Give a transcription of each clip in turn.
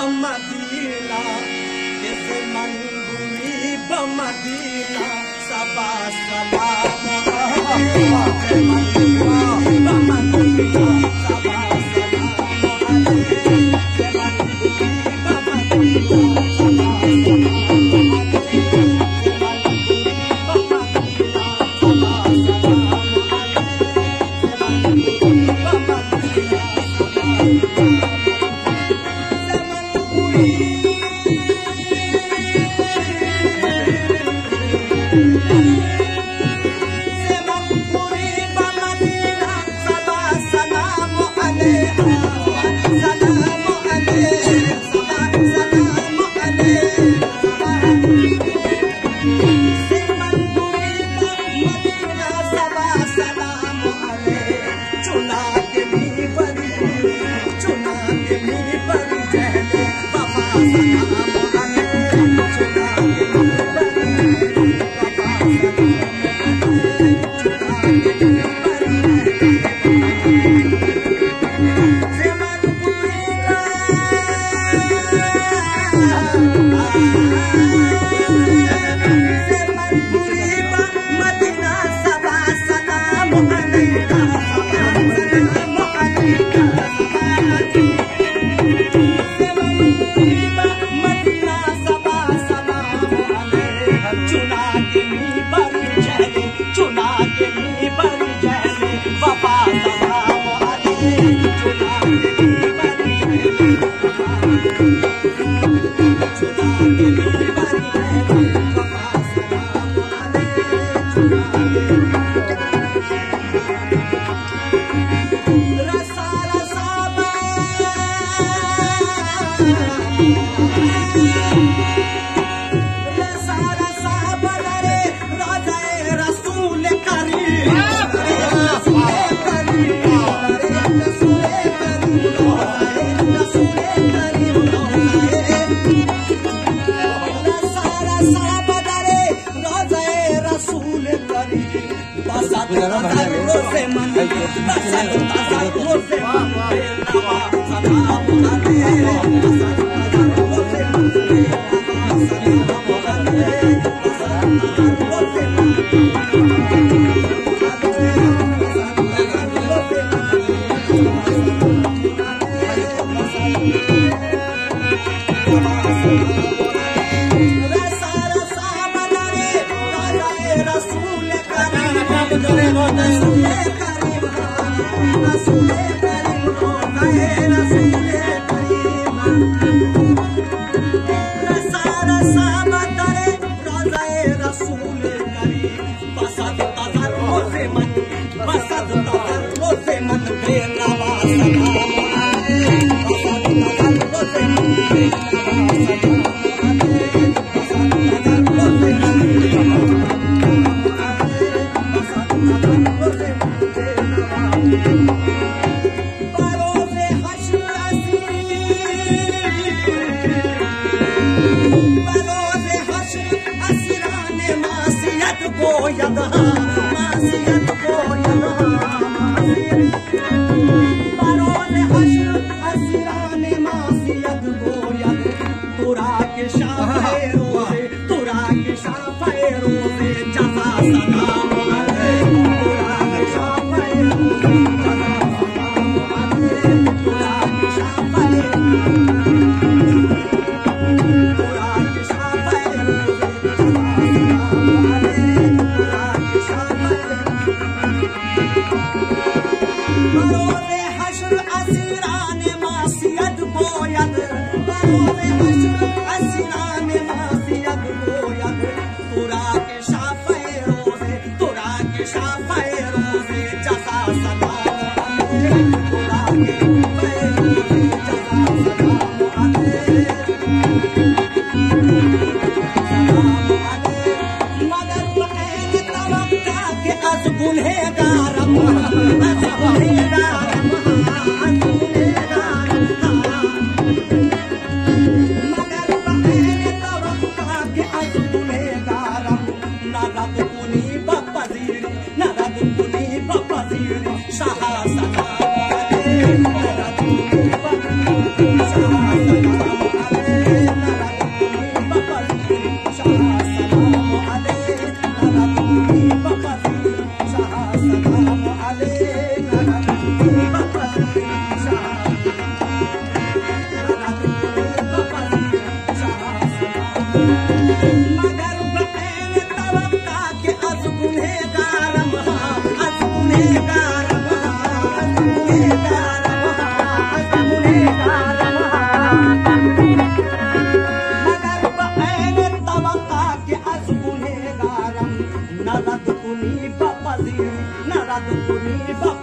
Madina, jese manduri ba Madina, sabah salam alaikum. Manduri ba Madina, sabah salam alaikum. Manduri ba Madina, sabah salam alaikum.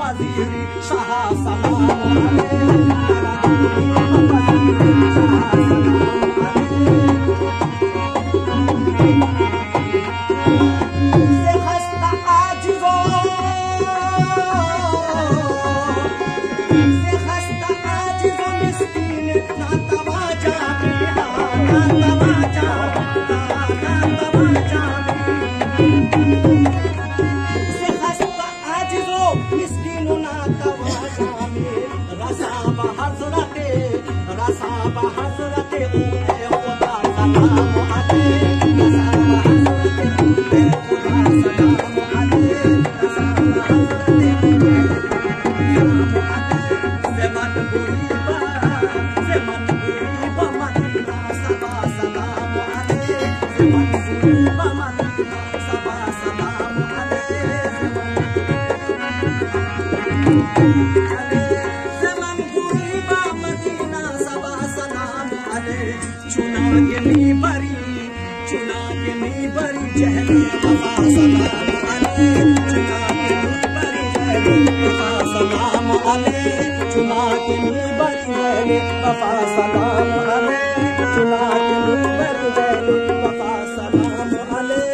Waziri Shah सलाम अलैहि शाह सलाम से खस्ता आजिज़ो मिस्कीन ना तवाजा से खस्ता आजिज़ो मिस्कीन ना तवाजा रसा बहज़रते खुदा सलाम अलैहि रसा बहज़रते खुदा सलाम अलैहि रसा बहज़रते चुना के मीबरी जहले वफा सलाम अलैहि चुना के मीबरी जहले वफा सलाम अलैहि चुना के मीबरी जहले वफा सलाम अलैहि चुना के मीबरी जहले वफा सलाम अलैहि